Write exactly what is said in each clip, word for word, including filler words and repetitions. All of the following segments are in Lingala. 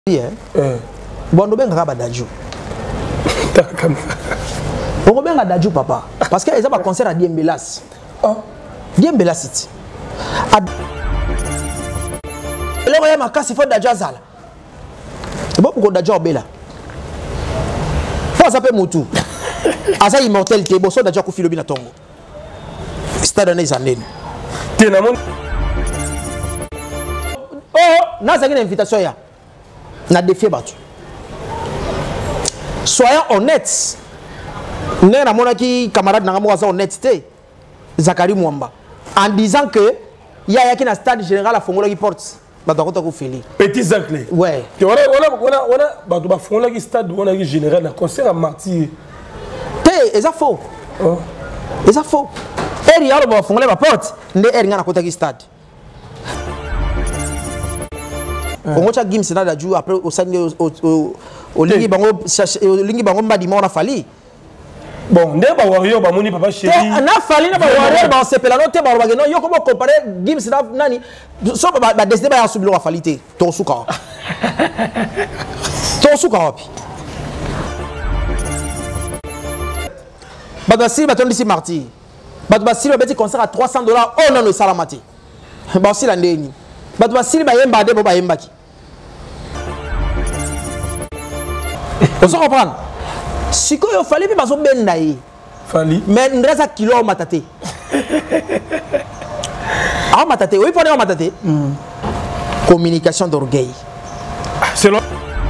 Hein? Euh. Bon, on a un Dadju. On a un Dadju, papa. Parce qu'il y a un concert à Diembelas. Oh. Diembelas, c'est. Et là, il y a un cas, il faut Dadju Azal. C'est pas pourquoi Dadju Obela. Pourquoi ça peut Moutou? Asa immortalité, bon, ça Dadju Kofi Lobina Tongo. C'est dans les années. Oh, n'a pas une invitation. Na défié battu. Soyons honnêtes. Nous avons qui camarade n'a pas honnêteté. Zakari Mwamba. En disant que il y a qui na stade général à Fongola qui porte. Petit Zaclé. Ouais. Voilà voilà voilà voilà. Bah tu vas Fongola qui stade on a général na concert à Marty. Té, c'est faux. Oh. C'est faux. Et il y a le Fongola va porte. Ne er ngana kota qui stade. On a gim c'est là jour après au sani au au lingi bango au lingi bango madima on a fallu bon ne ba warrior ba moni papa chéri na fallu na ba warrior ba se pela no te ba ba no yo comment comparer gim c'est là nani so ba ba décider ba subilo falité to suka to suka wapi ba si ba ton d'ici marty ba ba si ba petit concert à trois cents dollars oh non le salamati ba si la ndeni. Bah tu vas si ba yemba de ba yemba ki. On se comprend. Si quoi il fallait pas so benda yi. Fali. Mais ndresa kilo matate. Ah matate, oui pour matate. Communication d'orgueil. C'est long.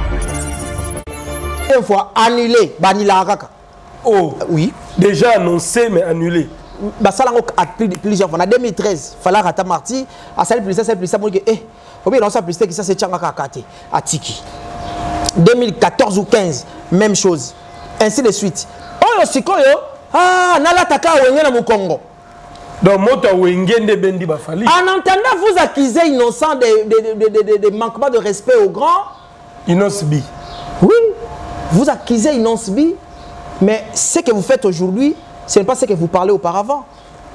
Une fois annulé, banila kaka. Oh oui, déjà annoncé mais annulé. Bah ça a plusieurs fois. En deux mille treize, il fallait rata Marty. À celle plus ça, celle plus ça, moi que eh, au bien ça plus que ça c'est Tchanga Kakate à Tiki. deux mille quatorze ou quinze, même chose. Ainsi de suite. Oh yo sikoyo, ah nala taka wenge na Mukongo. Donc moto wenge de bendi ba fali. En entendant vous accuser innocent de de de de de, de manquement de respect aux grands. Inosbi. Oui, vous accusez Inosbi, mais ce que vous faites aujourd'hui. Ce n'est pas ce que vous parlez auparavant.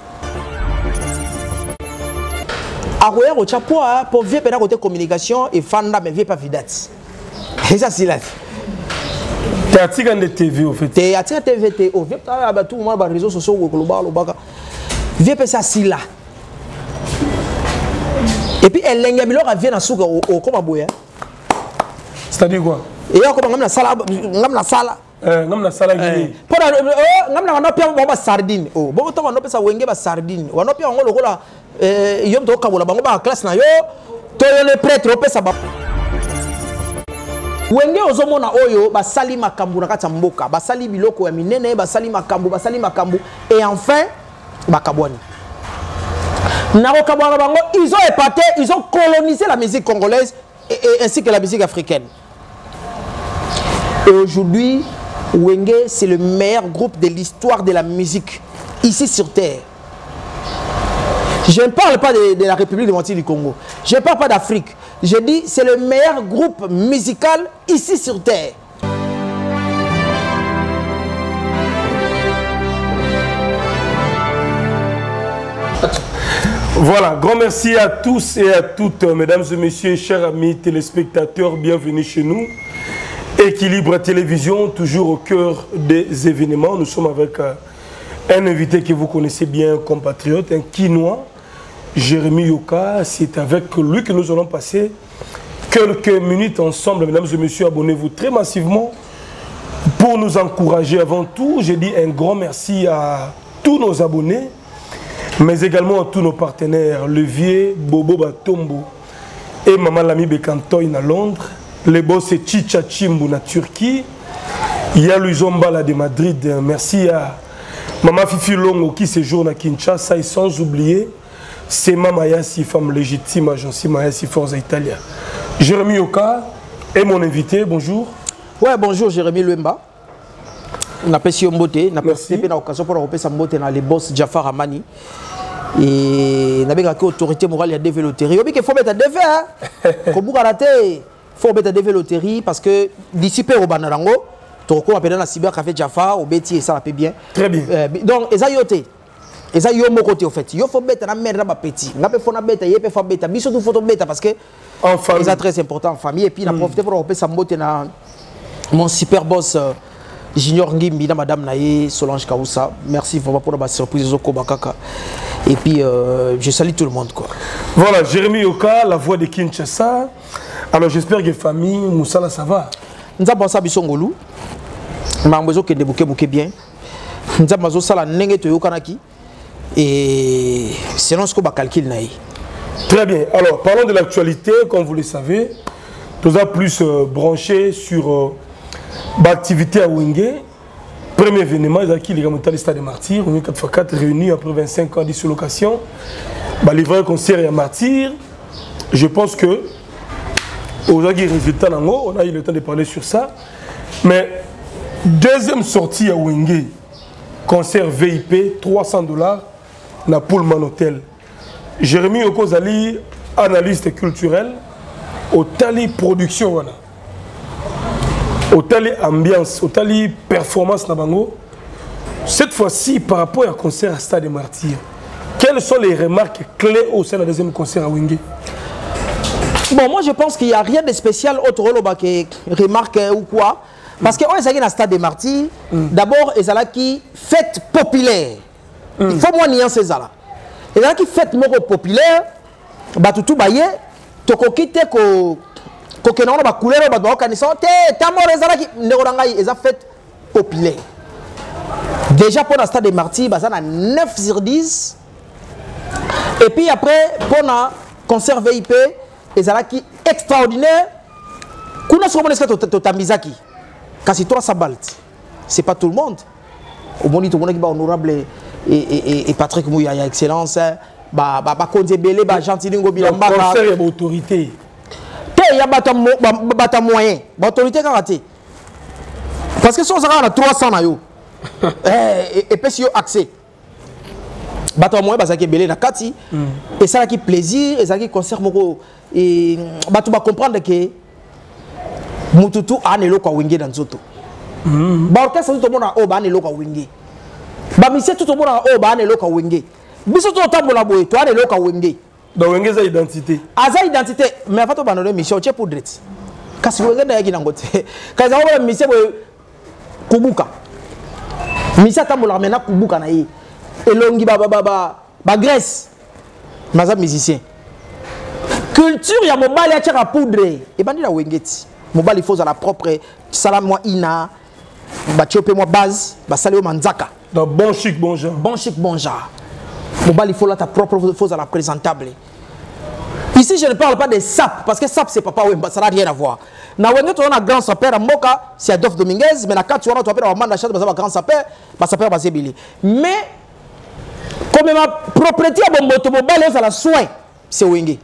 Aroyer au chapeau pour vieux pédale côté communication et fanda mais vieux pas vidate. Et ça c'est là. Tu as tiré de T V au fait. Tu as tiré T V T au vieux pas tout le monde les réseaux sociaux au global au baga. Vieux pas ça c'est là. Et puis elle l'engabilo vient à souga au comme aboya. C'est-à-dire quoi? Et on comme na sala na sala. Euh, ngam na sala gini. Pour oh, ngam na wanopia ba sardine. Oh, bo to wanopia sa wenge ba sardine. Wanopia ngolo kola eh yom to kabola bango ba classe na yo. To yo le prêtre opesa ba. Wenge ozomona oyo ba sali makambu na kata mboka, ba sali biloko ya minene, ba sali makambu, ba sali makambu et enfin ba kabwani. Na ko kabwanga bango, ils ont épaté, ils ont colonisé la musique congolaise et, et ainsi que la musique africaine. Et aujourd'hui Wenge, c'est le meilleur groupe de l'histoire de la musique ici sur Terre. Je ne parle pas de, de la République démocratique du Congo. Je ne parle pas d'Afrique. Je dis c'est le meilleur groupe musical ici sur Terre. Voilà, grand merci à tous et à toutes, mesdames et messieurs, chers amis téléspectateurs, bienvenue chez nous. Équilibre Télévision, toujours au cœur des événements. Nous sommes avec euh, un invité que vous connaissez bien, compatriote, un Quinois, Jérémy Yoka. C'est avec lui que nous allons passer quelques minutes ensemble. Mesdames et messieurs, abonnez-vous très massivement pour nous encourager. Avant tout, j'ai dit un grand merci à tous nos abonnés, mais également à tous nos partenaires, Levier, Bobo Batombo et Maman Lami Bekantoy à Londres. Les boss c'est Chicha Chimbu na Turquie. Il y a Luizombala de Madrid. Merci à Maman Fifi Longo qui séjourne à Kinshasa. Et sans oublier, c'est Mama Yassi, femme légitime, agence Mayassi Forza Italia. Jérémy Yoka est mon invité. Bonjour. Ouais, bonjour Jérémy Luemba. On a passé Mbote. On a passé l'occasion pour repasser Mbote dans les boss Jafar Amani. Et on a bien autorité morale à développer. Il faut mettre à développer. Il faut rater. Il faut mettre des loteries parce que d'ici peu au Banarango, tu as appelé dans la cyber café Jaffa, au Betty et ça va bien. Très bien. Euh, donc, les ayotés, Et ça, il y a un côté au fait. Il faut bêta na mère na petit. On peut faire bêta, il peut faire bêta. Mais surtout, il faut bêta parce que en famille. C'est très important en famille. Et puis, il a profité pour faire sa moto na mon super boss euh, Junior Ngimbi, madame Naye, Solange Kaoussa. Merci pour la surprise. Et puis, euh, je salue tout le monde, quoi. Voilà, Jérémy Yoka, la voix de Kinshasa. Alors, j'espère que famille, Moussala, ça va. Nous avons pensé à Bissongolou. Nous avons besoin de bouquet bouquet bien. Nous avons besoin de Nenge Toyo Kanaki. Et sinon, ce qu'on va calculer. Très bien. Alors, parlons de l'actualité. Comme vous le savez, nous avons plus euh, branché sur euh, l'activité à Wenge. Premier événement, il y a qui les Gamontali Stade des Martyrs. On est quatre fois quatre réunis après vingt-cinq ans de dislocation. Bah, livrer un concert à Martyrs. Je pense que aux résultats, on a eu le temps de parler sur ça. Mais deuxième sortie à Wenge, concert V I P, trois cents dollars, na Pullman Hotel. Jérémy Okozali, analyste culturel, au Tali Production, voilà. Au Tali Ambiance, au Tali Performance Nabango. Cette fois-ci, par rapport à concert à Stade des Martyrs, quelles sont les remarques clés au sein du deuxième concert à Wenge? Bon, moi je pense qu'il n'y a rien de spécial autre que remarque ou quoi. Parce qu'on est dans le Stade des Martyrs, mm. d'abord, il y a qui fête populaire. Mm. Il faut moins nuancer ça. Il y a qui fête populaire, bah tout baillé, tu as quitté ko ko que non ba couleur ba ba kanisa te tamo ezala ki ndekorangai eza fête populaire. Déjà pour le Stade des Martyrs, bah ça na neuf sur dix. Et puis après pour le concert V I P, ezala qui extraordinaire. Kuna somo neska to tamizaki. Kasi trois sabalt. C'est pas tout le monde. Au moment où tout le monde est honorable et, et, et, et Patrick Mouya, excellence, bah bah bah Konzebele, bah Gentilingo Bilamba. Concert et autorité. Té y a bata moyen, bah autorité karaté. Parce que si on a trois cents na yo, et et puis si yo accès. Bata moyen bah ça qui belé na kati. Et ça qui plaisir, et ça qui concert moko et bah tu vas comprendre que Mututu anelo kwa Wenge dans Zoto. Ba orchestre tout le monde o ba anelo kwa Wenge. Ba mise tout le monde o ba anelo kwa Wenge. Biso to tambola boye to anelo kwa Wenge. Donc Wenge za identité. Aza identité mais afato ba no mission che pour direct. Kasi Wenge na yaki nangote. Kasi ba mise boye kubuka. Mise tambola mena kubuka na yi. Elongi ba ba ba ba Grèce. Maza musicien. Culture ya mobile ya tchaka poudre et bandi la Wengeti. Mobile il faut à la propre salam moi ina ba chopé moi base ba salé manzaka dans bon chic bon genre bon chic bon genre mobile il faut là ta propre il faut à la présentable. Ici je ne parle pas des sap parce que sap c'est papa Wemba ça n'a rien à voir na Wenge tu on a grand sapeur à Moka c'est Adolphe Dominguez mais la carte tu on a tu appelles Amanda Chat ba grand sapeur ba sapeur ba Zebili mais comme ma propriété à bomboto mobile ça la soin c'est Wenge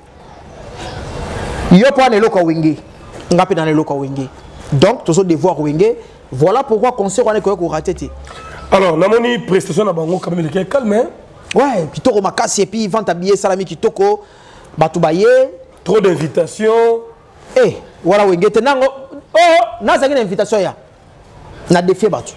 yo pas ne loko Wenge. Dans les locaux Wenge. Donc, tous les devoirs Wenge. Voilà pourquoi le concert on est qu'on raté. Alors, la monnaie prestation à Bango quand même le calme. Ouais, qui toko makasi et puis vente habillé salami qui toko batoubaye. Trop d'invitations. Eh, voilà Wenge. Tenango. Oh, n'a pas d'invitation ya. N'a défié battu.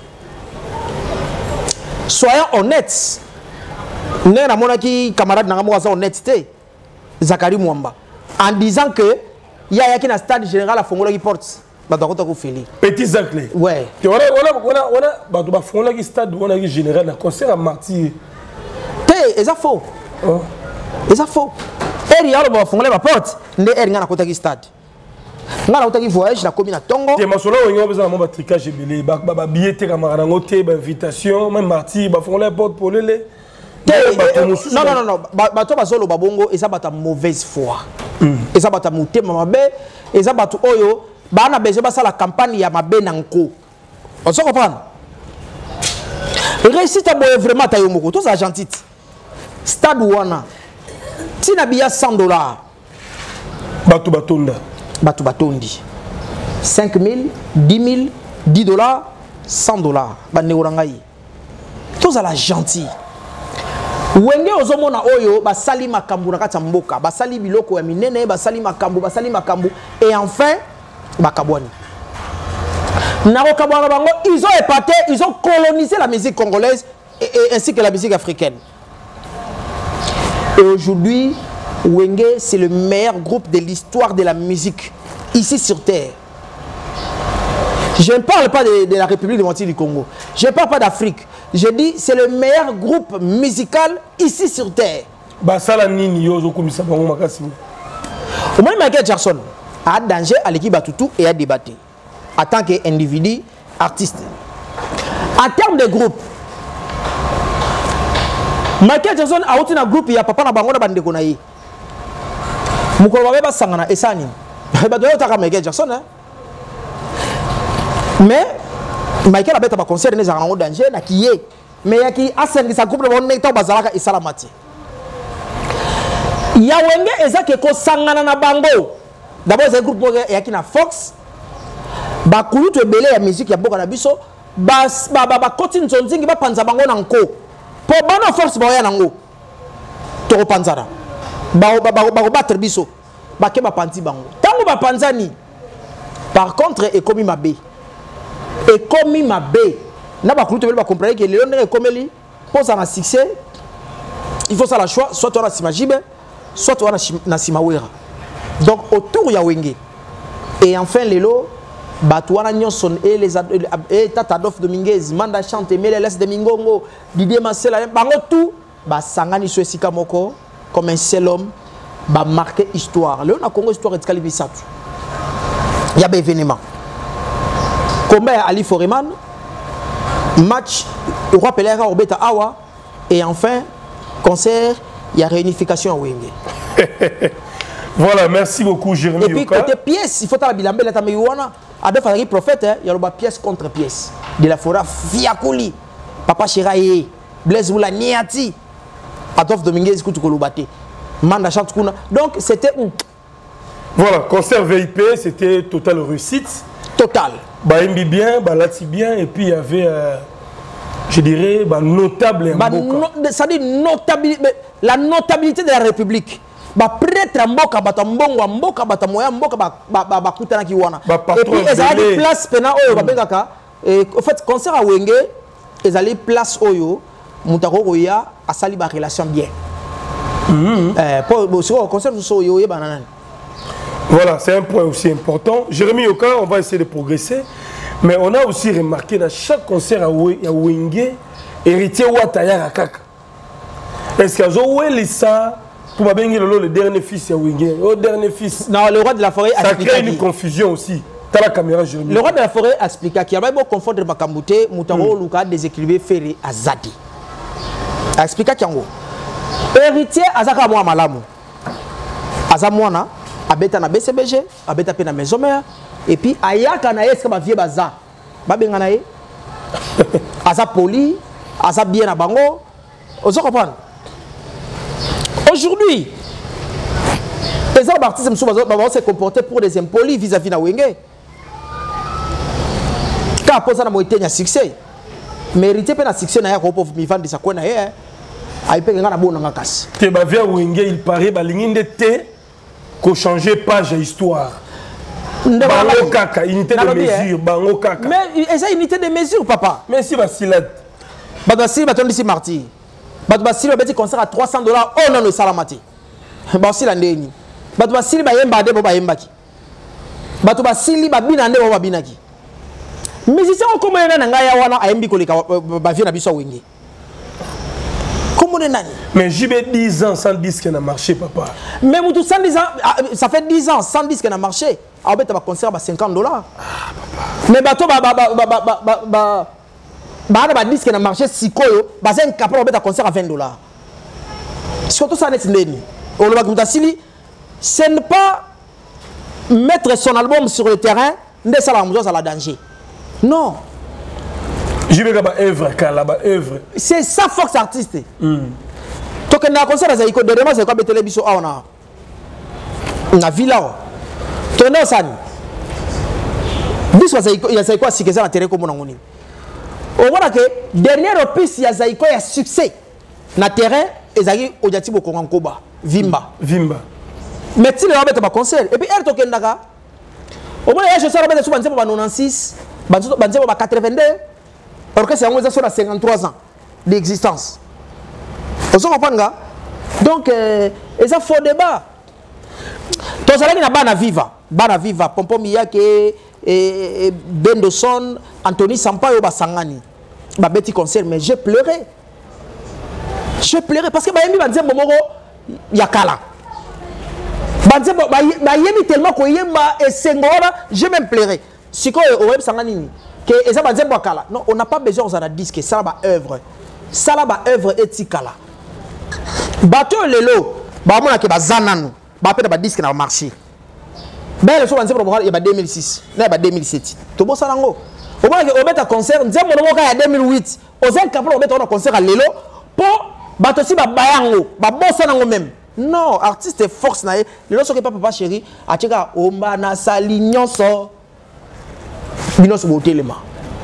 Soyons honnêtes. Nous avons mon camarade n'a pas honnêteté. Zakari Mwamba. En disant que il y a qui na stade général à Fongola qui porte ba dokota ko feli petit Zaclé ouais tu voilà voilà voilà voilà ba do ba Fongola qui stade on a général na concert à Martyr té eza faux oh eza faux eri ya ba Fongola ba porte ne eri ngana kota ki stade ngana kota ki voyage na commune Tongo te masolo on yo besoin ba tricage belé ba ba billet te camarade ngote ba invitation même Martyr ba Fongola porte pour le non non non non bato bazolo babongo eza bata mauvaise foi eza bata mutema mabe eza bato oyo bana besoin basa la campagne ya mabe nanko on se comprend réussite boye vraiment ta yomoko tous argentit stade wana tina biya cent dollars bato batonda bato batondi cinq mille dix mille dix dollars cent dollars ba neurangai tous à la gentil. Wenge ozomona oyo basali makambu na kati ya mboka basali biloko ya minene basali makambu basali makambu et enfin bakabwani na kokabwana bango ils ont épaté ils ont colonisé la musique congolaise et, et ainsi que la musique africaine Et aujourd'hui, Wenge, c'est le meilleur groupe de l'histoire de la musique ici sur Terre. Je ne parle pas de, de la République démocratique du Congo. Je ne parle pas d'Afrique. Je dis c'est le meilleur groupe musical ici sur Terre. Basala nini yozo komisa bango makasi. Au moins Michael Jackson a danger à l'équipe Batutu et a débattu en tant qu'individu artiste. En termes de groupe, Michael Jackson a outé un groupe, il y a papa na bango na bande konayi. Mukolo ba sangana esani. Ba doyo taka Michael Jackson hein. Mais Michael a bête à concert les en danger na qui est. Mais il y a qui a cinq sa groupe de bonne temps bazalaka et salamati. Il y a Wenge ezake ko sangana na bango. D'abord c'est un groupe il y a qui na Fox. Ba kulutu ebele ya musique ya boka na biso. Ba ba ba continue zonzingi ba panza bango na nko. Po bana force ba ya nango. To panzara. Ba ba ba battre biso. Ba ke ba panti bango. Tango ba panzani. Par contre et comme ma bé. Et comme ma bé. Na ba kulutu ba comprendre que Léon est comme lui. Pour ça na succès. Il faut ça la choix soit tu as Simajibe, soit tu as na Simawera. Donc autour ya Wenge. Et enfin Lelo Batouana Nyonson et les et Tata Adolphe Dominguez, Manda Chante, Meleles de Mingongo, Didier Marcel, bango tout, ba sangani so esika moko comme un seul homme, ba marqué histoire. Le na Congo histoire et Kalibisatu. Il y a des événements. Combat Ali Foreman, match Roi Pelera Robeta Awa et enfin concert, il y a réunification à Wenge. Voilà, merci beaucoup Jérémy. Et puis côté pièce, il faut la bilambe la tamewana. Adolphe Henri prophète, il y a le pièce contre pièce. De la forêt Fiakouli, Papa Chiraye, Blaise Oula Niati, Adolphe Dominguez Koutoukoloubate, Manda Chantkuna. Donc c'était où? Voilà, concert V I P, c'était total réussite. Total. Bah Mbi bien, bah Lati bien, et puis il y avait, euh, je dirais, bah notable. Bah, no, ça dit notabilité, la notabilité de la République. Ba prêtre mboka bata mbongo mboka bata moya mboka ba ba ba kutana ki wana et puis ils allaient place pena oyo ba bengaka et en fait concert à Wenge ils allaient place oyo mutako koya asali ba relation bien euh pour sur concert so yo ye banana. Voilà, c'est un point aussi important. Jérémy Yoka, on va essayer de progresser, mais on a aussi remarqué dans chaque concert à Wenge héritier Wataya Rakaka. Est-ce que zo weli ça pour le dernier fils, le dernier fils. Non, le roi de la forêt a expliqué. Ça crée une confusion aussi. T'as la caméra, Jérémy. Le roi de la forêt a expliqué qu'il y avait beau confondre Makamouté, Moutaro, Luka, déséquilibré, Ferré, Azadi. A expliqué qu'il y a héritier Azaka Moua Malamu. Azamouana, Abeta na B C B G, Abeta na maison mère, et puis Ayaka na est-ce que ma vie baza. Babenganae. Aza poli, Aza bien à Bango. Vous comprenez? Aujourd'hui, les artistes vont se comporter pour des impolis vis-à-vis de Wenge. Quand on a un succès, mérité un succès, il y a un pauvre vivant de sa coin. Il y a un peu de bon dans casse. Tu vas voir Wenge, il paraît qu'on change page histoire. Bango kaka, unité de mesure, bango kaka. Mais c'est une unité de mesure, papa. Mais si Basilat. Basilat, tu dis martyr. Bato basili ba beti concert à trois cents dollars oh non le salamati. Ba basili ndeni. Bato basili ba yemba de ba yembaki. Bato basili ba bina nde ba binaki. Musicien ko mo na nga ya wana ayembi ko leka ba vie na biso Wenge. Comment est nani? Mais J B dix ans sans disque n'a marché papa. Mais mutu cent dix ans ça fait dix ans sans disque n'a marché. A beta ba concert ba cinquante dollars. Ah papa. Mais bato ba ba ba ba ba ba bah on a dit que na marché sikoyo bah c'est incapable de mettre un concert à vingt dollars surtout ça n'est pas on va comme Tassili ce n'est pas mettre son album sur le terrain de ça la la danger non je vais là-bas œuvre là-bas œuvre c'est ça Fox artiste donc on a un concert à Zaïko dernièrement c'est quoi betele biso a on a na villa tono sani biso Zaïko il y a Zaïko si que ça na terrain comme on a ngoni. On voit que dernière piste, il y a Zaïko, il y a succès. Na terrain, et Zaïko, il y a Tibo Kongankoba, Vimba. Vimba. Mais si le Robert a concert, et puis elle toque Ndaka. Au moins, il y a Robert qui est quatre-vingt-six, quatre-vingt-deux, alors que c'est un cinquante-trois ans d'existence. Vous comprenez? Donc, euh, et ça faux débat. Donc, ça n'a pas viva. Bana viva. Pompom Miyake, Bendoson, Anthony Sampaio, Basangani. Bah, petit concert, mais j'ai pleuré. J'ai pleuré parce que bah, yemi banze momoro yakala. Banze bah yemi tellement ko yema et sengora, j'ai même pleuré. Siko au web Sangani que eza banze yakala. Non, on n'a pas besoin de disque, ça va œuvre. Ça va œuvre etikala. Bateau lelo, bah mona ke bazananu, bah peut ba disque na marché. Ben le so banze pour il y a deux mille six, là il y a deux mille sept. To bo salango. Au moins que au beta concert, nzembo no moka ya deux mille huit. Ozen kaplo au beta on concert à lelo pour batosi ba bayango, ba bossa nango même. Non, artiste force na e. Le so ke papa chéri, atika omba na sali nyonso. Bino so botelema.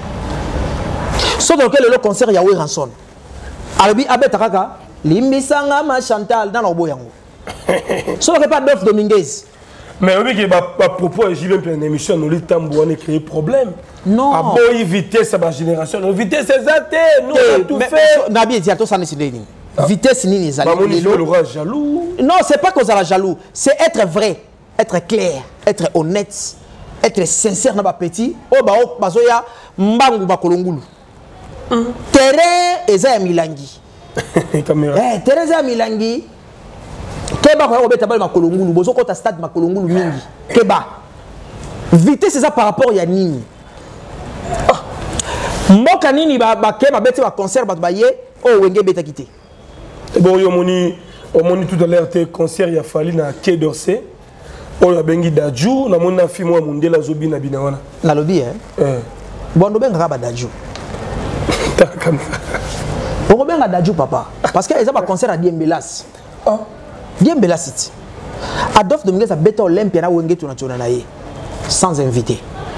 So donc le concert ya we ranson. Albi abeta kaka limbisanga ma Chantal dans lo boyango. So donc pas Dolph Dominguez. Mais oui, que à propos, j'ai même une émission, nous l'avons on a créé problème. Non. À bonne vitesse, à ma génération, la vitesse c'est zaté, nous on a tout fait. Nabi dit à toi ça n'est pas vitesse ni les amis. Le jaloux. Non, c'est pas qu'on a jaloux, c'est être vrai, être clair, être honnête, être sincère dans ma petit. Oh bah oh bazoya mbangu bakolongulu. Terrain eza milangi. Caméra. Eh Teresa milangi. Keba kwa obeta bali makolongulu bozo kota stade makolongulu mingi keba vitesse ça par rapport ya nini mboka nini ba ba keba beti ba concert ba baye o wenge beta kité bon yo moni o moni tout à l'heure te concert ya fali na Quai d'Orsay o ya bengi Dadju na mona fi mo mundela zobi na bina wana na lobby hein eh bondo benga ba Dadju takam on benga Dadju papa parce que eza ba concert à Diembelas ah bien bella city. Adolphe Dominguez a bêta Olympia na wenge tu na tuna na ye sans invité.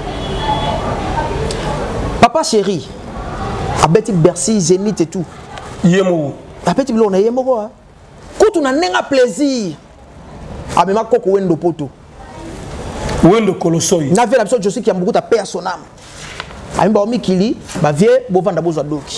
Papa chéri a bêti Bercy Zénith et tout. Yemo. A bêti blo na yemo quoi. Kutu na nenga plaisir. A mema koko wendo poto. Wendo kolosoi. Na vela biso Josi qui a beaucoup ta personnam. A mba omikili ba vie bo vanda bozo doki.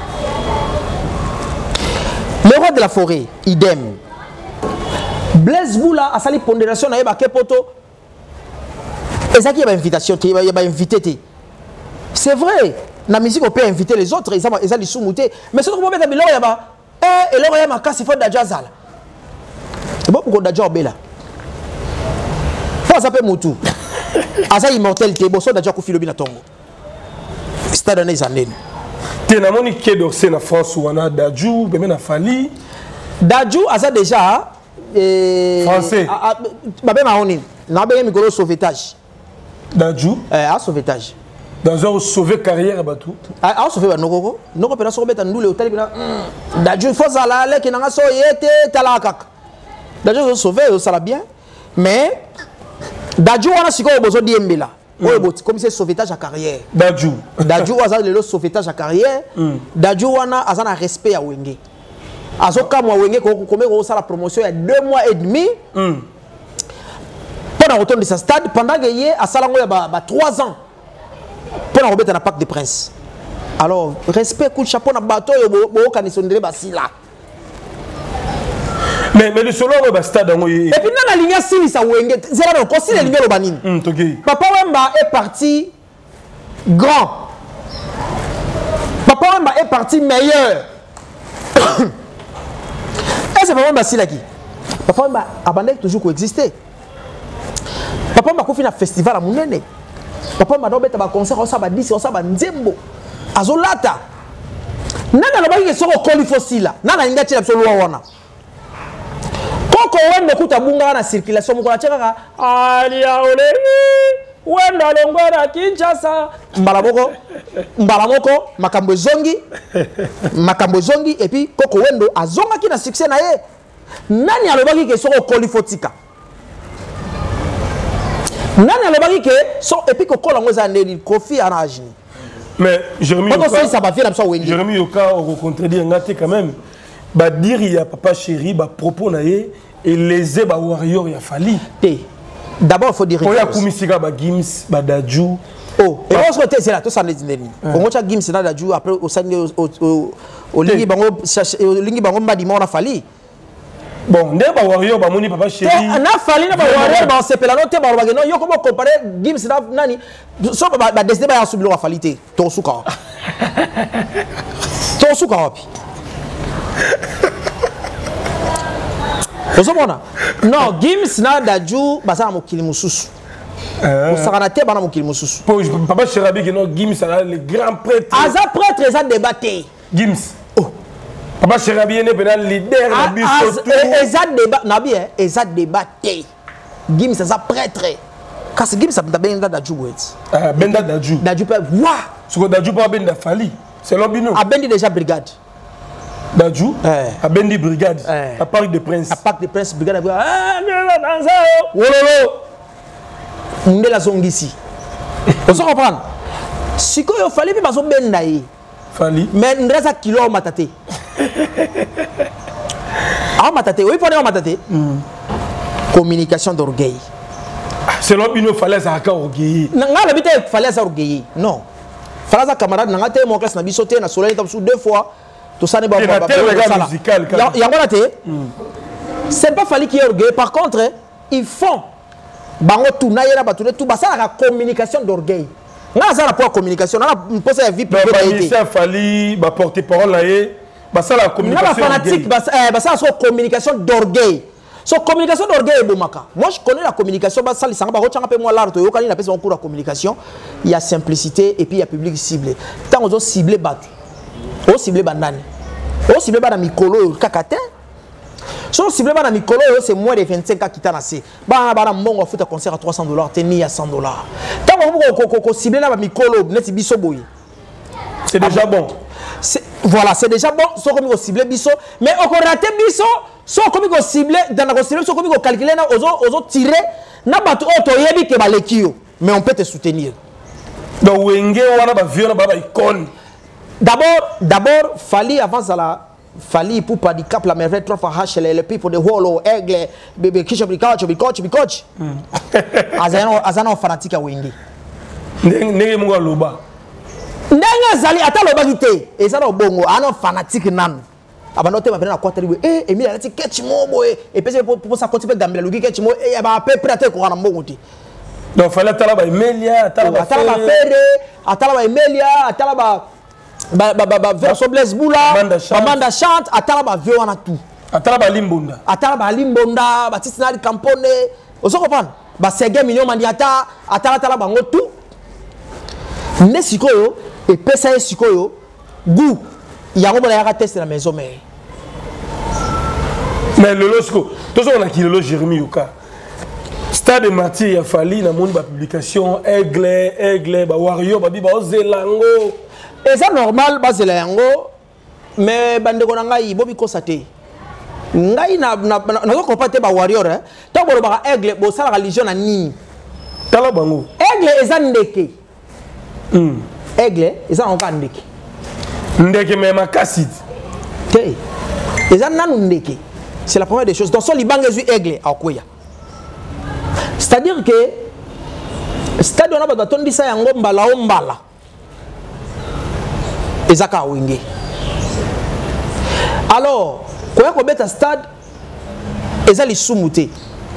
Le roi de la forêt, idem. Blaise Boula a sali pondération na yeba kepoto. Ezaki yeba invitation, yeba invité. C'est vrai, na musique on peut inviter les autres, ils ont ils ont soumuté, mais ce qu'on peut mettre là yaba eh et là yaba kasi faut d'ajazal. C'est bon pour d'ajor bela. Faut ça peut mutu. Asa immortalité, bosso d'ajor ku filobi na tongo. Stade na izandeni. Te na moni Quai d'Orsay na France ou na Dadju, be na Fali. Dadju asa déjà et français. Bah ben maoni. Na ben mikolo sauvetage. Dadju eh à sauvetage. Dans un sauver carrière batou. Ah à sauver noko. Noko pena so beta ndule hôtel bina. Dadju faut ça là les qui na so yete talakak. Dadju sauver ça la bien. Mais Dadju wana siko bozo diembela. Comme c'est sauvetage à carrière. Dadju. Dadju wana le sauvetage à carrière. Dadju wana azana respect à Wenge. Azoka moi Wenge comme ça la promotion il y a deux mois et demi. Pendant retour de sa stade pendant que y a Salango il y a trois ans. Pendant remettre un Parc des Princes. Alors respect coup de chapeau na bateau yo bo kanisondre basila. Mais mais le solo au stade et puis dans la ligne six ça Wenge zéro non considère ligne le banine. Papa Wemba est parti grand. Papa Wemba est parti meilleur. Et c'est Papa Wemba sila qui. Papa Wemba abandonne toujours coexister. Papa Wemba fait un festival à Mounene. Papa Wemba doit mettre un concert au Saba dix au Saba Nzembo. Azolata. Nana le bagi soko koli fossila. Nana inga tira solo wana. Koko wende kuta bunga na circulation mukona cheka alia ole wenda longora Kinshasa mbalamoko mbalamoko makambo zongi makambo zongi et puis koko wendo azonga ki na succès na ye nani alobaki ke soko koli fotika nani alobaki ke so et puis koko lango za ndeli Kofi ana ajini. Mais Jérémy Yoka, ça va faire ça Wendy. Jérémy Yoka au contredire ngate quand même. Ba dire il y a papa chéri ba propos na ye et les ba warrior ya fali. D'abord il faut dire. Ko ya kumisika ba Gims ba Dadju. Oh, et on se retrouve c'est là tout ça les dîners. On voit Gims na Dadju après au sang au au lingi bango au lingi bango madima on a fali. Bon, ne ba warrior ba moni papa chéri. Na fali na ba warrior ba sepela no te ba ba no yo comment comparer Gims na nani so ba ba décider ba ya subilo wa falite to suka. To suka wapi. Osomona. Non, Gims na daju ba sa mokili mususu. Euh Osakana te ba na mokili mususu. Papa chéri que non Gims le grand prêtre. Aza prêtre eza débatté. Gims. Oh. Papa Chéri bien est leader de biso tout. Eza débat na bien, eza débatté. Gims eza prêtre. Parce que Gims ça benda daju wet. Ah benda daju. Daju pa wa. Ce que daju pa benda fali. C'est l'obino. A bendi déjà brigade. Daju a bendi brigade. À Parc des Princes. À Parc des Princes brigade. Ah non non wololo. Munde la zongisi. On se comprend. Siko yo fali pe bazo benda yi. Fali. Mais ndresa kilo matate. Ah matate, oui pour matate. Communication d'orgueil. C'est l'opinion fallait ça ka orgueil. Na ngala bité fallait ça orgueil. Non. Fallait ça camarade na ngate mon classe na bisoté na soleil tam sous deux fois. Tout ça n'est pas musical. Il y a ngala té. C'est pas fallu qu'il y ait orgueil. Par contre, ils font bango tout na yera batule tout ba ça la communication d'orgueil. Nga ça la pour communication, na pose la vie privée. Ba ministère fali ba porter parole là et ba ça la communication. Na fanatique ba eh ba ça la communication d'orgueil. So communication d'orgueil bomaka. Moi je connais la communication ba ça lisanga ba rochanga pe moi l'art to yokani na pese on cours la communication, il y a simplicité et puis il y a public ciblé. Tant on ciblé batu. O ciblé bandani. O ciblé ba na mikolo kakate. So ciblé ba na mikolo c'est moins de vingt-cinq ans qui t'a nassé. Ba ba na mongo foot concert à trois cents dollars, teni à cent dollars. Tant on ko ciblé na ba mikolo net biso boy. C'est déjà bon. Voilà, c'est déjà bon. So comme on ciblé biso, mais on raté biso, so comme on ciblé dans la ciblé, so comme on calculer na ozo ozo tirer na batu auto yebi ke ba lekio, mais on peut te soutenir. Donc wenge wana ba vieux na ba icône. D'abord, d'abord, fallait avant ça là. Fali pour pas handicap la merveille trois fois H L P pour des holo aigle bébé qui je coach je coach je coach azano azano fanatique à wingi ndenge munga loba ndenge zali ata loba gité et ça no bongo ano fanatique nan abano te mapena na quartier eh Emile alati catch mobo et pese pour pour ça continuer gambela luki catch mo et ba peu prêter ko na mbongo ti donc fallait atala ba Emilia atala ba atala ba Fere atala ba Emilia atala ba ba ba ba verso Blaise Boula Amanda chante atala ba vieux wana tout atala ba limbonda atala ba limbonda ba tisinali campone ozo comprendre ba sege million mandiata atala atala bango tout ne sikoyo et pesa sikoyo goût yango bona yaka test na maison mais mais le losko toujours on a qui le lo Jérémy Yoka Stade Martyr ya fali na monde ba publication aigle aigle ba warrior ba bi ba ozelango. Et c'est normal, bah c'est l'ango, mais bande ko ngai bobi ko sate. Ngai na na na ko pate ba warrior hein. Ta bo ba aigle bo sala religion na ni. Tala bango. Aigle ezandeke. Hmm. Aigle ezanka ndeke. Ndeke mais makasit. Té. Ezananu ndeke. C'est la première des choses. Dans son liban ezu aigle akoya. C'est-à-dire que stade on a ba tondi sa yango mbala o mbala. Ezaka wingé. Alors, quand on met un stade, ezali sumuté.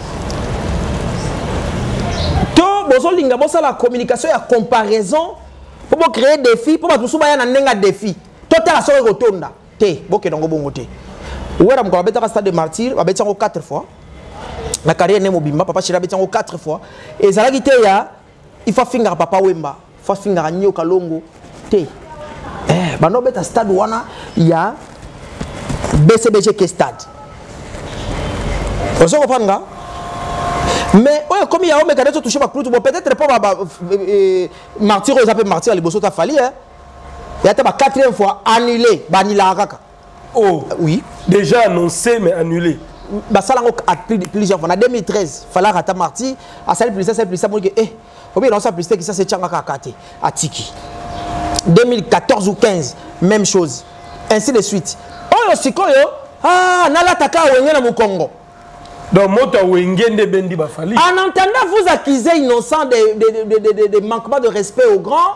To bozo linga bosa la communication et la comparaison pour créer des défis, pour tout souba yana nenga défi. To tala so rotonda. Té, boke dongo bongo té. Ouera mko abeta stade de Martyr, abeta ngo quatre fois. La carrière ne mobimba papa chira abeta ngo quatre fois. Et zalaki té ya, il faut finir papa Wemba, il faut finir Nyoka Longo. Té. Eh, bah non, mais stade wana, il y a B C B G qui est stade. Vous comprenez là? Mais comme il y a un mécanisme qui touche pas peut-être pas Martyr, ils appellent Martyr, les bossos fali hein. Il y a une quatrième fois annulé, banila kaka. Oh oui. Déjà annoncé mais annulé. Bah ça a plusieurs fois. En deux mille treize, il fallait rater Martyr. À celle plus ça, celle plus ça, moi que eh, faut bien lancer plus que ça c'est tchanga kakate à Tiki. deux mille quatorze ou quinze, même chose. Ainsi de suite. Oh, sikoyo, ah, nala taka wenge na Mukongo. Donc, mota wenge nde bendi ba fali. En entendant vous accuser innocent de, de, de, de, de, de manquement de respect aux grands.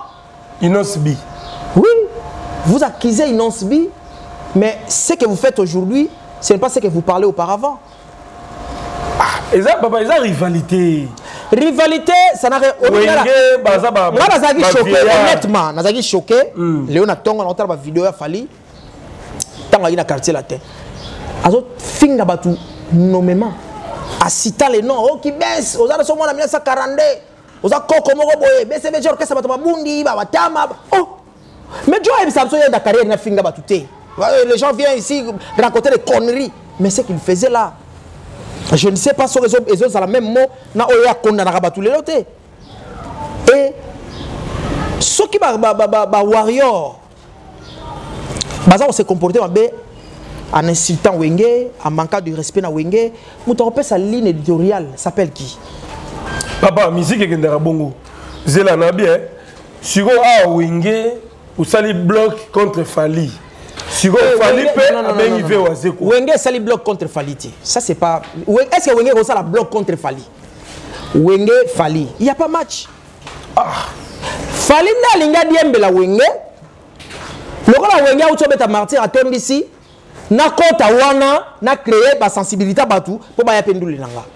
Inosbi. Oui, vous accusez Inosbi, mais ce que vous faites aujourd'hui, ce n'est pas ce que vous parlez auparavant. Ah, et ça, papa, et ça rivalité. Rivalité, ça n'a rien. Moi, je suis choqué, honnêtement. Je suis choqué. Léon a tonga, on a une vidéo à Fali. Tant qu'il y a un quartier latin. Alors, finga batu nommément. À citer les noms, oh qui baisse, aux années mille neuf cent quarante-deux, aux années Koko Moroboye, B C B J orchestre batama Bundi, Babatama. Oh, mais Joe Ibn Samson a une carrière na finga batute. Les gens viennent ici raconter des conneries, mais c'est qu'il faisait là. Je ne sais pas si les autres ont le même mot, na oya konda na rabatu les lotés. Et ceux qui ba ba ba ba warrior, baza on s'est comporté bien. En insultant Wenge, en manquant de respect à Wenge, vous trompez sa ligne éditoriale, s'appelle qui? Papa, musique est dans bongo. Zela na bien. Sur a Wenge, vous sali bloc contre Fali. Sur Fali peut arriver au Azeko. Wenge sali bloc contre Fali. Ça c'est pas. Est-ce que Wenge reçoit la bloc contre Fali? Wenge Fali. Il n'y a pas match. Ah. Fali n'a linga diembe la Wenge. Le roi Wenge a oublié de martyr à terme ici. Na kota wana na créer ba sensibilité batu pour ba ya pendule nanga.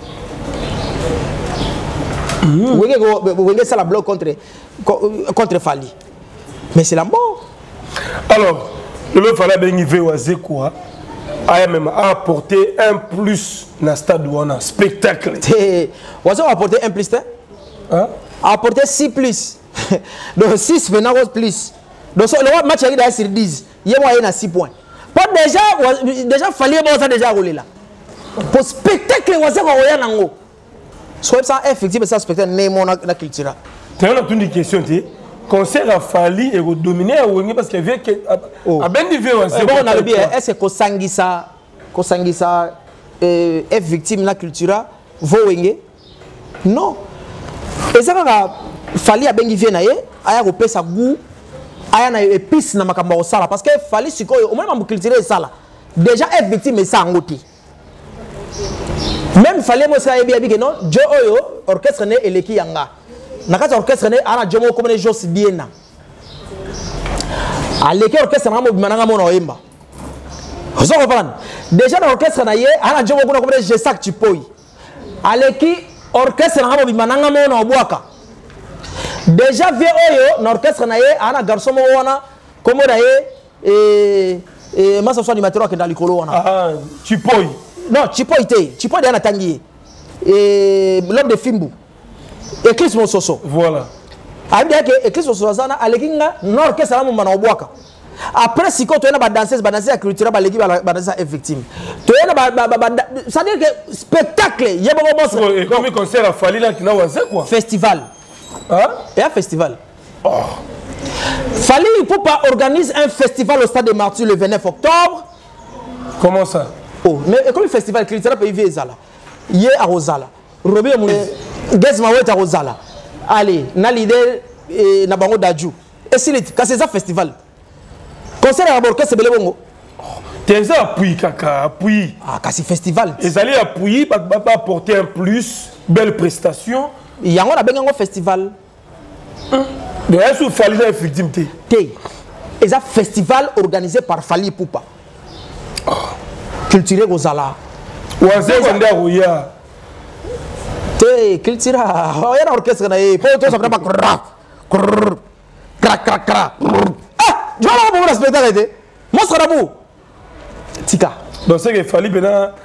Wenge wenge ça la bloc contre contre Fali. Mais c'est la mort. Alors, le Fali ben il veut oser quoi? A même apporter un plus na stade wana spectacle. Oser apporter un plus hein? Apporter six plus. Donc six venant plus. Donc le match est sur dix. Il y a six points. Pas déjà, déjà fallait bon déjà rouler là. Pour spectacle, on va voir nango. Soit ça effectivement ça spectacle né mon la culture. Tu as une question tu concert a fallu et dominer parce que vient que a ben niveau c'est bon on a bien est-ce que Sangisa ko Sangisa est victime la culture voenge non. Et ça va fallu a ben vient na ye aya ko pesa goût aya na épice na makambo o sala parce que fallait sikoyo au moins culture sala déjà être victime et ça ngoti même fallait mo ça yebi que non jo oyo orchestre ne eleki yanga nakati orchestre ne ana jomo comme les Jos Biena aleki orchestre na mo bimananga mo na oyemba ozo comprendre déjà dans orchestre na ye ana jomo comme les Jesak Chipoi aleki orchestre na mo bimananga mo na obwaka. Déjà vieux oyo l'orchestre na ye ana garçon mo wana comme na ye et et massa soit animateur qui dans likolo wana ah Chipoi non Chipoi té Chipoi de na tangi et l'homme de Fimbu Eclipse Mososo voilà a dit que Eclipse Mososo sana alekinga l'orchestre na mo mana obwaka après si ko to na ba danseuse ba danseuse culture ba leki ba danseuse effective to na ba ça dire que spectacle yebo bo et comme concert a fallu là qui na waze quoi festival. Hein? Et un festival. Oh. Fallait il faut pas organiser un festival au stade de Martyrs le vingt-neuf octobre. Comment ça? Oh, mais comme le festival culturel peut y Zala. Hier à Rosala. Robert Moulin. Gezma ouais à Rosala. Allez, na leader et na bango d'Adjou. Et c'est c'est ça festival. Concert à Bordeaux c'est belé bongo. T'es ça appui kaka appui. Ah, c'est festival. Et allez appuyer pas pas apporter un plus belle prestation. Il y a un festival. Mais est-ce que Fali est victime? C'est un festival organisé par Fali Poupa. Culturel Rosala. Ou est-ce qu'on a Rouya? C'est culturel. Il y a un orchestre. Il faut que ça ne pas crac crac crac. Ah, je vais avoir un spectacle. Moi, je suis Tika. Donc c'est que Fali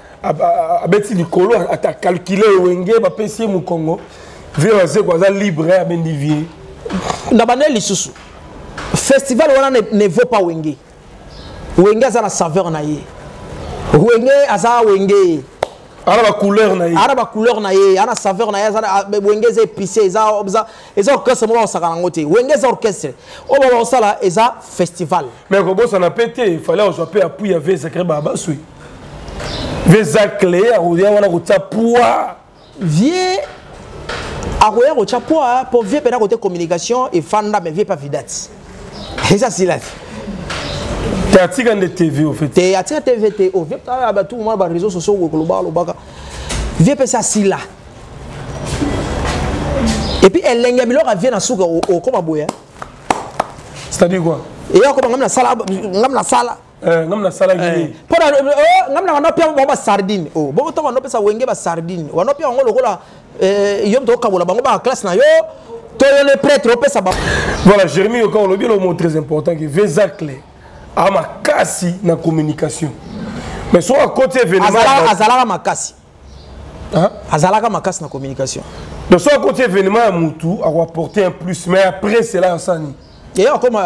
a bêti du colo à calculer Wenge, à pêcher mon Congo. C'est quoi libre à Bendivier. Nabanel Lisusu. Festival ne vaut pas Wenge. Wenge a la saveur naïe. Wenge a sa Wenge. A la couleur naïe. A la couleur naïe. A la saveur naïe. Wenge est épicé. Ils ont orchestre. Wenge est orchestre. Au moment où ça là, ils ont festival. Mais comment ça n'a pété? Il fallait aujourd'hui appuyer avec Zakre Babasui. Vezakle, on a route pour vieux. Aroya au chapeau pour vieux pédale côté communication et fanda mais vieux pas vidate. Et ça c'est là. T'es attiré de T V au fait. T'es attiré T V T au vieux pas tout le monde les réseaux sociaux au global au baka. Vieux pas ça c'est là. Et puis elle l'engabilo vient à souka au au comme boya. C'est-à-dire quoi? Et on comme na sala ngam na sala ngam na sala ngi pour ngam na wana pia ba sardine oh bon to wana pesa wenge ba sardine wana pia ngolo kola yom to kabola bango ba classe na yo to le prêtre pesa ba. Voilà, Jérémy Yoka, on a bien le mot très important qui Vézacle a ma cassi na communication. Mais soit à côté événement azala azala makasi. Hein? Azala makasi na communication. Donc soit à côté événement à Moutou a apporté un plus mais après c'est là ça ni. Et comme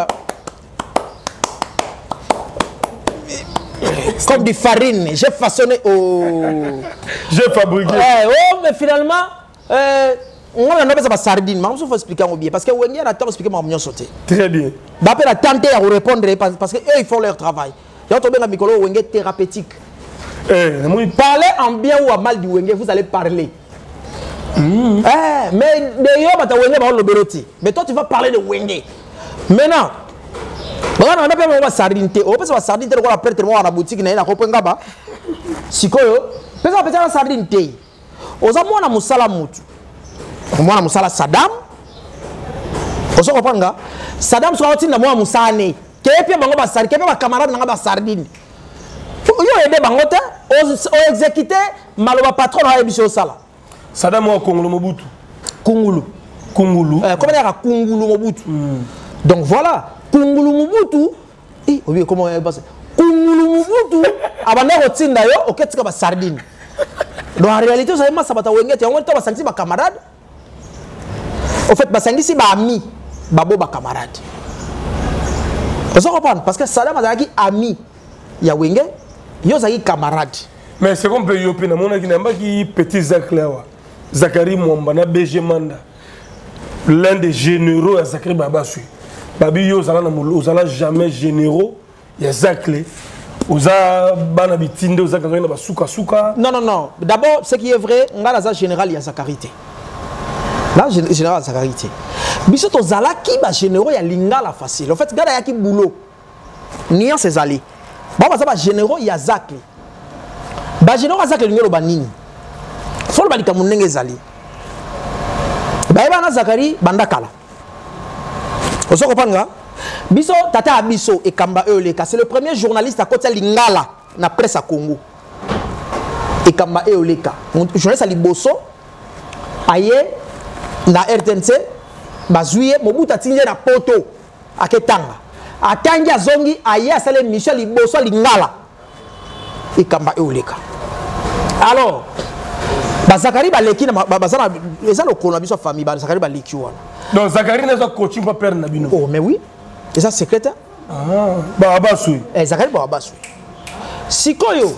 comme du farine, j'ai façonné au j'ai fabriqué. Eh, oh mais finalement euh on a pas ça sardine, mais on faut expliquer bien parce que Wenger a tant expliqué ma sauté. Très bien. D'après la tenter à répondre parce que eux ils font leur travail. Il y a tombé dans micro Wenger thérapeutique. Eh, parlez en bien ou en mal du Wenger, vous allez parler. Mm. Eh, mais d'ailleurs bah Wenger va le beroti. Mais toi tu vas parler de Wenger. Maintenant on a pas pas sardine, on peut pas sardine te la prêtre moi à la boutique na na ko ngaba. Sikoyo, pesa pesa sardine te. Oza mwana musala mutu. Mwana musala Saddam. Ozo kopanga Saddam so atinda mwana musane. Kepia bango ba sardine, kepia ba camarade nga ba sardine. Yo aidé bango te, o exécuter maloba patron na ebiso sala. Saddam wa Kongolo Mobutu. Kungulu. Kungulu. Euh, comment dire Kungulu Mobutu. Mm. Donc voilà, Kungulu Mobutu. Eh, oui, comment on passe Kungulu Mobutu. Abana rotinda yo, oketika ba sardine. Donc en réalité, vous savez ma sabata wengete, on va sentir ba camarade. Au fait, basangi si ba ami, babo ba camarade. Vous comprenez parce que Saddam azaki ami ya Wenge, yo zaki camarade. Mais c'est comme peut yo pena mona ki namba ki petit Zaklewa. Zakari Mwamba na B G Manda. L'un des généraux à Zakari Babasui. Babi yo zala na molo, zala jamais généraux ya Zakle. Oza bana bitinde oza kanga na basuka suka. Non non non, d'abord ce qui est vrai, ngala za général ya Zakarité. Là, général Zakarité. Biso to zala ki ba généraux ya lingala facile. En fait, gada ya ki boulot. Nian ses allés. Ba ba ba généraux ya Zakle. Ba généraux Zakle ngelo ba nini. Faut ba lika munenge zali. Ba ba na Zakari bandakala. Oso kopanga. Biso tata abiso et kamba eoleka, c'est le premier journaliste à côté lingala na presse à Congo. Et kamba eoleka. Journaliste à Liboso aye na R T N C bazuye Mobutu atinje na poto aketanga atangi azongi aye asale Michel Liboso lingala ikamba eoleka. Alors bazakari baleki na bazana eza lokolo biso famille bazakari baleki wana. Donc Zakari n'a pas coaché pour perdre Nabino. Oh mais oui. Et ça secrétaire. Ah bah abasui. Eh Zakari ba abasui. Sikoyo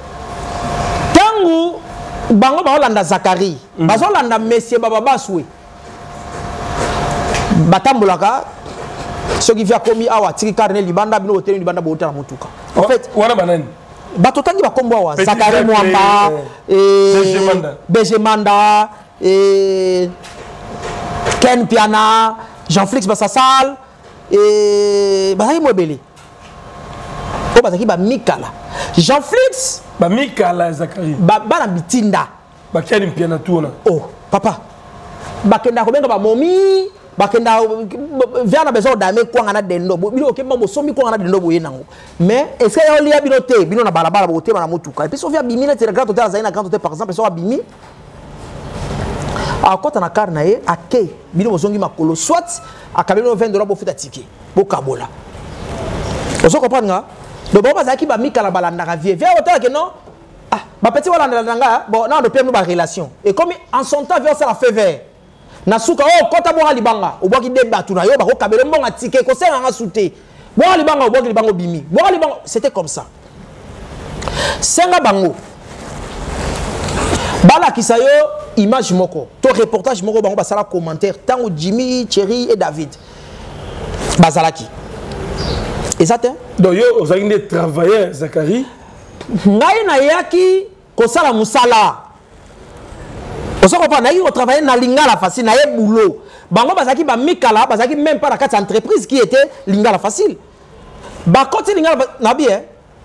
tangu bango ba Holanda Zakari bazo Holanda monsieur baba basui batambolaka ce qui vient commis awa tiki carnet libanda bino hôtel libanda bota na mutuka en fait wana banani batotangi ba kombo awa Zakari Mwamba et B G Manda et Ken Piana Jean-Flix Bassasal et bazaki mobeli o bazaki ba Mikala Jean-Flix ba Mikala Zakari ba bana bitinda ba Ken Piana tuna oh papa bakenda ko benga ba momi bakenda via na besoin d'ame ko ngana dendo bino ke mbo somi ko ngana dendo boye nango mais est-ce que yo lia bino te bino na balabala bo te na mutuka et puis so via bimi na tira grand hôtel zaina grand hôtel par exemple so bimi a kota na car na ye ake bino bozongi makolo soit akabelo vingt dollars bo futa ticket bo kabola ozo comprendre nga do bo bazaki ba mikala balanda ka vie vie hôtel que non ah ba petit wala ndanga bon na on peut nous ba relation et comme en son temps vers ça la fait vert na suka oh kota bo libanga o boki débat tout na yo ba ko kabelo mbonga ticket ko senga nga souté bo libanga o boki libanga bimi bo libanga c'était comme ça senga bango bala kisayo image moko to reportage moko bango basala commentaire tango Jimmy Thierry et David bazalaki exact donc yo ozaki des travailleurs Zakari ngai na yaki ko sala musala oso ko pa na yo travailler na lingala facile na ye boulot bango bazaki ba mikala bazaki même pas la carte entreprise qui était lingala facile ba côté lingala na bien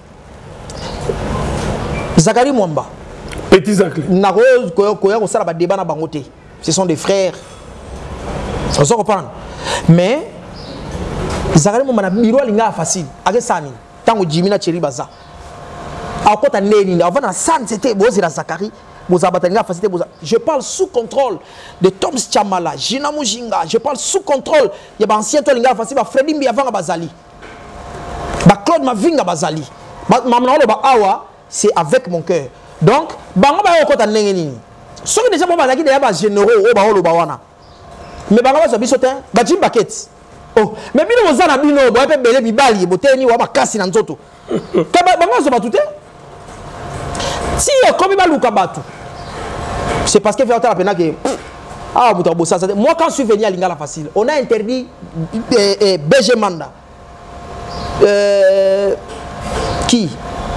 Zakari Mwamba Petit Zakle. Nako koya ko sala ba débat na bangote. Ce sont des frères. On se comprend. Mais Zakari Mwamba na biro linga facile. Ake sani. tango Jimmy na Thierry Baza akota neni avant na san c'était bozira Zakari bozabatanga facilité boza je parle sous contrôle de Tom Chamala Gina Mujinga je parle sous contrôle il y a ancien to linga facile ba Freddy Mbiavanga bazali ba Claude Mavinga bazali mamna ba awa c'est avec mon cœur donc bango ba okota ndenge nini soki déjà ba bazaki déjà ba généraux o ba olo ba wana mais bango ba biso te ba Jim Bucket oh mais bino ozana bino bo pe bele bibali boteni wa ba kasi na nzoto ka bango zo batute si comme ba luka batu c'est parce que fait la peine que ah moi quand je suis venu à Lingala facile on a interdit euh, euh, B G Manda euh, qui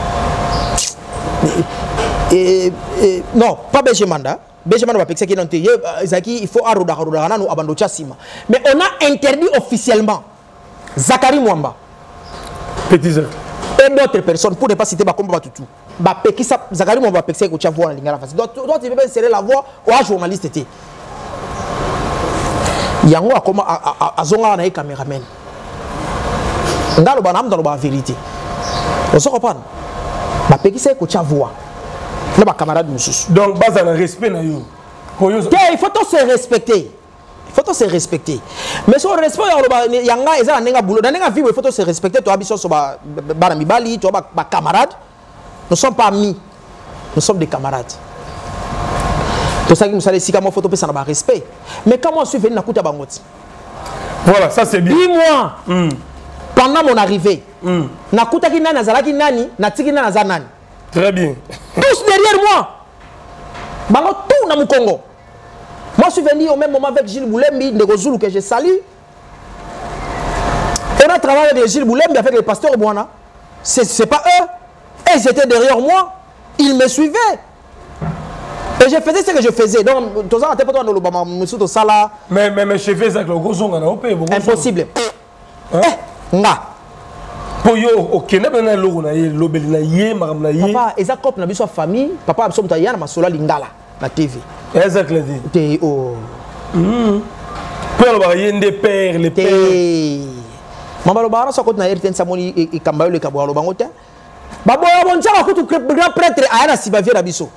et, et, non pas B G Manda B G Manda va pexer qui non il faut aroda aroda na no abando chasima mais on a interdit officiellement Zakari Mwamba petit Zak et d'autres personnes pour ne pas citer ba combat tout ba pekisa Zakari Mwamba pexer ko tia voix na Lingala facile donc toi tu peux insérer la voix au journaliste était yango akoma azonga na cameraman ndalo bana mdalo ba vérité on se comprend ba pekisa ko tia voix na ba camarade mususu donc base na respect na yo il faut tous se respecter il faut tous se respecter mais sur le respect yanga eza nenga boulot nenga vie il faut tous se respecter toi biso so ba bana mibali toi ba camarades nous sommes pas amis nous sommes des camarades to ça qui nous sale sika mo photo pesa na ba respect mais quand moi je suis venu na kuta bangoti voilà ça c'est bien dis-moi mm. pendant mon arrivée mm. na kuta ki nani azalaki nani na tiki nani azanani très bien tous derrière moi bango tout na Mukongo moi je suis venu au même moment avec Gilles Boulembi de Gozulu que je salue on a travaillé avec Gilles Boulembi avec le pasteur Bouana c'est pas eux et ils étaient derrière moi ils me suivaient et je faisais ce que je faisais donc tout ça n'était pas toi dans le bama monsieur to sala mais mais mais chef Zak le gozonga na opé impossible eh nga pour yo okene bana logo na ye lobeli na ye maram na ye papa eza cop na biso famille papa biso mta yana masola lingala na T V Zak le dit te oh hmm pour ba yende père les pères mama lo bara so ko na erten samoni e kambayo le kabwa lo bangote babo ya bonja ko tout grand prêtre ayana sibavie na biso.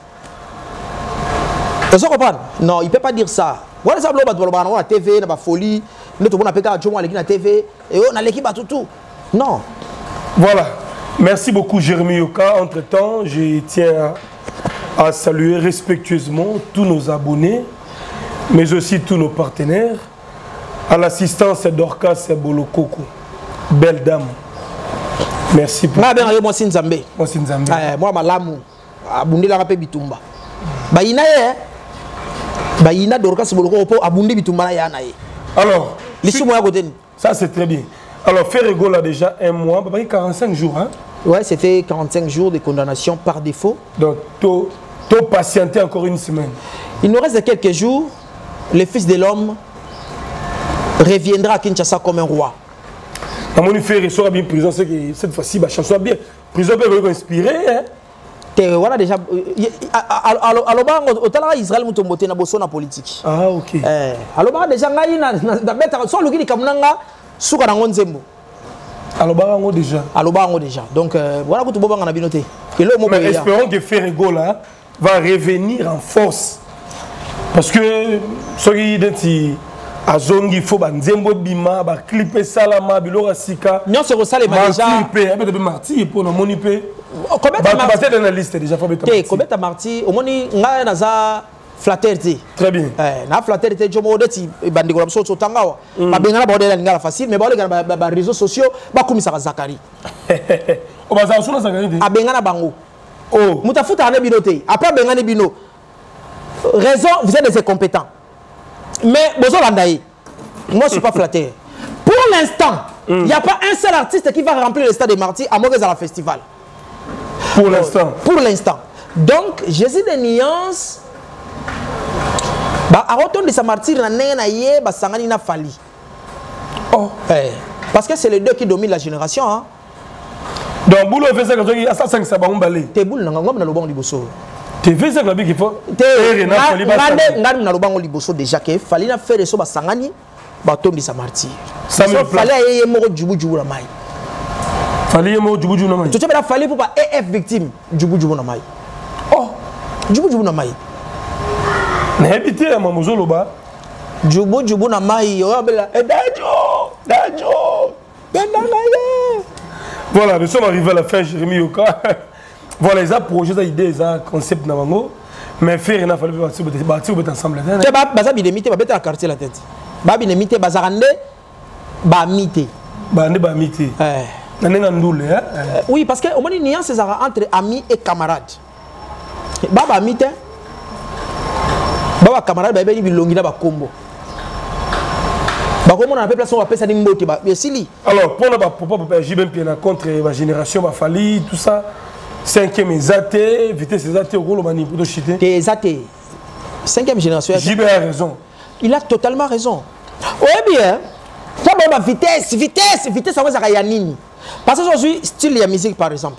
Tu comprends? Non, il ne peut pas dire ça. Voilà ça, on a la T V, on a la folie, on a la T V, et on a l'équipe à tout tout. Non. Voilà. Merci beaucoup, Jérémy Yoka. Entre-temps, je tiens à, à saluer respectueusement tous nos abonnés, mais aussi tous nos partenaires. À l'assistance d'Orcas Bolokoko. Belle dame. Merci pour... Moi, je suis Sinzambe. Moi, Sinzambe. Moi, je suis Abundi la rapé bitumba. Ba ina ye. Ba ina Dorcas Boloko po abundi bitumba na yana ye. Alors, l'issue moi à côté. Ça c'est très bien. Alors Ferrego là déjà un mois, bah quarante-cinq jours hein. Ouais, c'était quarante-cinq jours de condamnation par défaut. Donc to to patienter encore une semaine. Il nous reste quelques jours. Le Fils de l'homme reviendra à Kinshasa comme un roi. À mon frère, sera bien prison, c'est que cette fois-ci bah chanson bien. Prison peut inspirer hein. Voilà déjà alors au talent Israël mutombote na boso na politique. Ah OK. Eh alors déjà ngai na na beta so lukini kamunanga suka na ngonzembo. Alors bango déjà. Alors bango déjà. Donc voilà que tout bobanga na binoté. Mais espérons que Ferrego là va revenir en force. Parce que ce qui identifie azongi faut ba nzembo bima ba clipper salama bilora sika. Non se resale ba déjà. Clipper avec des martyrs pour na moniper. Combien de martyrs dans la liste déjà faut mettre. Combien de martyrs au moni nga na za flatterité. Très bien. Eh na flatterité jomo deti bandiko la so tangawa. Ba bengana ba de ngala facile mais ba le ba ba réseaux sociaux ba komisa Zakari. O ba za suna Zakari. A bengana bango. Oh, mutafuta na binoté. Après bengana bino. Raison, vous êtes des incompétents. Mais bonjour Landaï. Moi je suis pas flatté. Pour l'instant, il n'y a pas un seul artiste qui va remplir le stade des Martyrs à Mogazala Festival. Pour l'instant. Pour l'instant. Donc, Jésus des nuances. Bah, à retour de sa martyr, na na ye, bah sangani na fali. Oh. Eh, parce que c'est les deux qui dominent la génération. Hein. Donc, boulot fait ça quand il y a ça cinq ça va on balai. T'es boule n'anga ngom na lobang liboso. T'es fait ça quand il faut. T'es na fali ba. Ngani na lobang liboso déjà que fali na faire so ba sangani ba tombi sa martyr. Ça me fali ye moko jubu jubu la mai. Fali mo Djoubou Djoubou Namai. Tu sais, il a fallu pour pas E F victime. Djoubou Djoubou Namai. Oh, Djoubou Djoubou Namai. N'habité à Mamozolo ba. Djoubou Djoubou Namai. Oh, bella. Et Dajo, Dajo. Voilà, nous sommes arrivés à la fin, Jérémy Yoka. Voilà, les projets, les idées, les concepts Namango. Mais faire, il a fallu bâtir ensemble. Tu sais, Baza Binemite va mettre à quartier la tête. Babi Nemite, Bazarande, Bamite. Bande Bamite. Oui, parce qu'au moins, il y a une nuance entre amis et camarades. Baba Mite, Baba camarade, Baba Bilongi, Baba Combo. Alors, pour le papa, j'ai bien bien contre la génération, ma famille, tout ça. Cinquième athées, vitesse des athées au rôle pour te chiter. Des athées. Cinquième génération. J'ai bien raison. Il a totalement raison. Oui, bien. Ça, vitesse, vitesse, vitesse, ça va être Yanini. Parce que aujourd'hui, style de la musique, par exemple.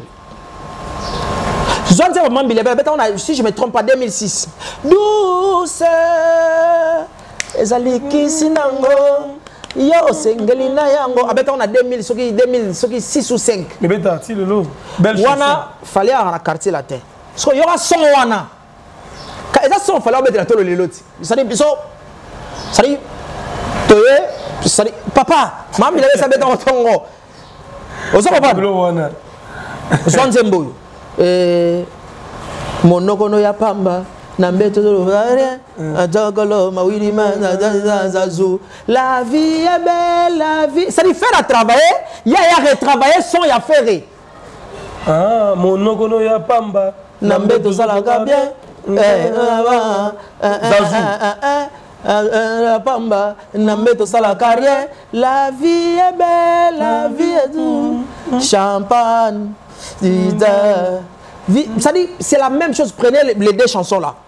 Si je ne me trompe pas, deux mille six. Douce. Ezali kisinango yo sengeli na yango abeta on a deux mille soki deux mille soki six ou cinq mais beta ti lelo belle chanson wana fallait en quartier la terre so yo a son wana ka eza son fallait mettre la tolo leloti ça dit biso ça dit toye ça dit papa mami la sa beta otongo ozo papa wana Zwanzembo eh monoko no ya pamba. La vie est belle, la vie. Ça dit faire à travailler, il y a à retravailler sans y faire. Ah, mon nogono ya pamba. Nambe to salaka bien. La pamba, nambe to salaka rien. La vie est belle, la vie est douce. Champagne, ça dit, c'est la même chose. Prenez les deux chansons là.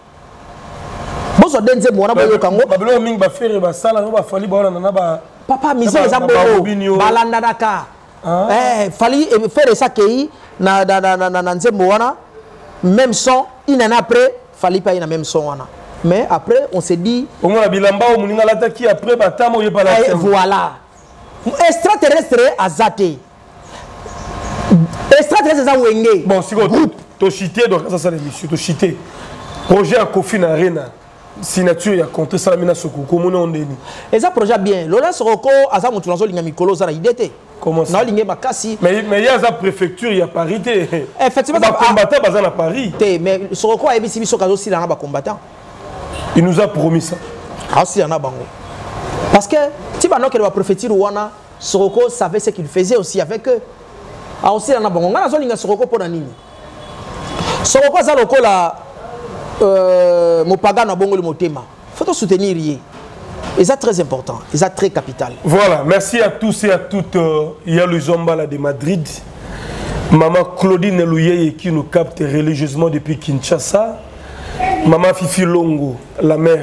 Papa, mise les abonnements. Balanda Dakar. Eh, fallait faire ça qui na na na na na na même son, il en a après, fallait pas y même son mais après on s'est dit. On a bilamba au muninga lataki après batamo y pas la. Voilà. Extraterrestre à Zate. Extraterrestre à Wenge. Bon, si vous to chité donc ça ça l'émission to chité. Projet à Kofi na Arena. Signature ya compte ça la mina soko comme on ndeni. Et ça projet bien. Lola Soroko aza mutu lanzo linga mikolo za na idete. Comment ça? Na linga makasi. Mais mais il y a sa préfecture, il y a parité. Effectivement ba combattant baza na Paris. Mais Soroko a ebisi biso kazo si na ba combattant. Il nous a promis ça. Ah si na bango. Parce que si ba no que va prophétie wana Soroko savait ce qu'il faisait aussi avec eux. Ah aussi na bango. Ngana zo linga Soroko pona nini? Soroko za lokola Euh, Mopagana bongo le motema. Faut te soutenir y. Et ça très important, et ça très capital. Voilà, merci à tous et à toutes. Il y a le Zombala de Madrid. Maman Claudine Louyeye qui nous capte religieusement depuis Kinshasa. Maman Fifi Longo, la mère.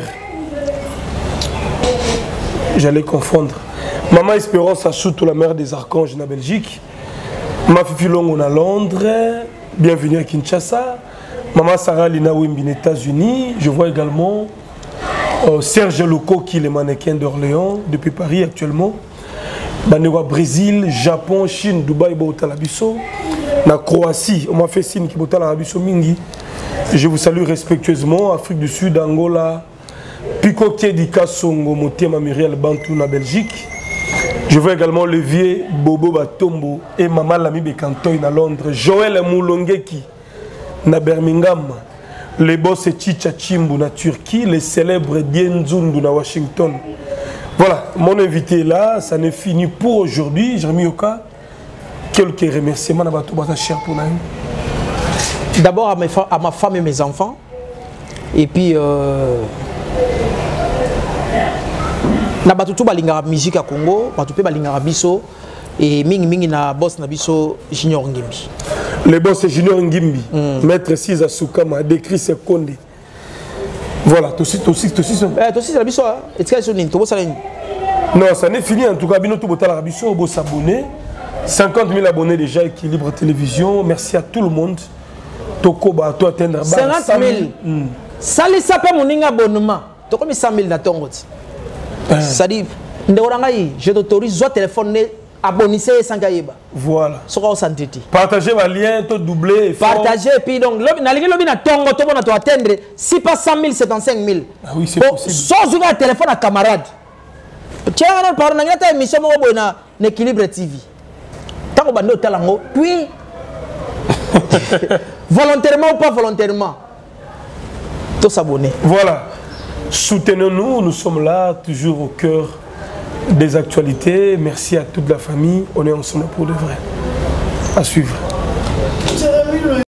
J'allais confondre. Maman Espérance Assoutou, la mère des archanges en Belgique. Maman Fifi Longo à Londres. Bienvenue à Kinshasa. Maman Sarah Lina Wimbi, États-Unis. Je vois également euh, Serge Loco qui est le mannequin d'Orléans depuis Paris actuellement. Banewa Brésil, Japon, Chine, Dubaï, Baotalabiso. Na Croatie, on m'a fait signe qui Baotalabiso Mingi. Je vous salue respectueusement. Afrique du Sud, Angola, Pico Kedika Songo, Motema Muriel Bantou, na Belgique. Je vois également le vieux Bobo Batombo et Maman Lami Bekantoy na Londres. Joël Moulongeki na Birmingham, les boss Chicha Chimbu na Turquie, les célèbres Dienzundu na Washington. Voilà, mon invité est là, ça n'est fini pour aujourd'hui. Jérémy Yoka, quelques remerciements à Bato Bata cher pour nous. D'abord à, à ma femme et mes enfants, et puis euh, na Bato tout balinga musique à Congo, Bato pe balinga biso et mingi mingi na boss na biso Junior Ngimbi. Le boss Junior Ngimbi, mm. Maître Siza Soukama, décrit ses condés. Voilà, aussi, aussi, aussi. Eh, aussi, c'est la biso, et tu as non, ça n'est fini. En tout cas, Bino Toubota la biso, beau s'abonner. cinquante mille abonnés déjà, Équilibre Télévision. Merci à tout le monde. Tokoba, toi, atteindre. cinquante mille. Sali sapé mon abonnement. Tu as mis cent mille dans ton route. Ça dit, je t'autorise, je téléphone abonnissez sans gaïba. Voilà. Sera au santé. Partagez ma lien, tout doublé. Partagez, et puis donc, na ligi lobi na tongo, tout le monde doit atteindre, si pas cent mille, soixante-quinze mille. Ah oui, c'est possible. Sans jouer un téléphone à camarade. Tiens, on a parlé, on a une émission na l'équilibre T V. Tant qu'on bande au talango, puis, volontairement ou pas volontairement, tous s'abonner. Voilà. Soutenez-nous, nous sommes là, toujours au cœur des actualités. Merci à toute la famille. On est ensemble pour de vrai. À suivre.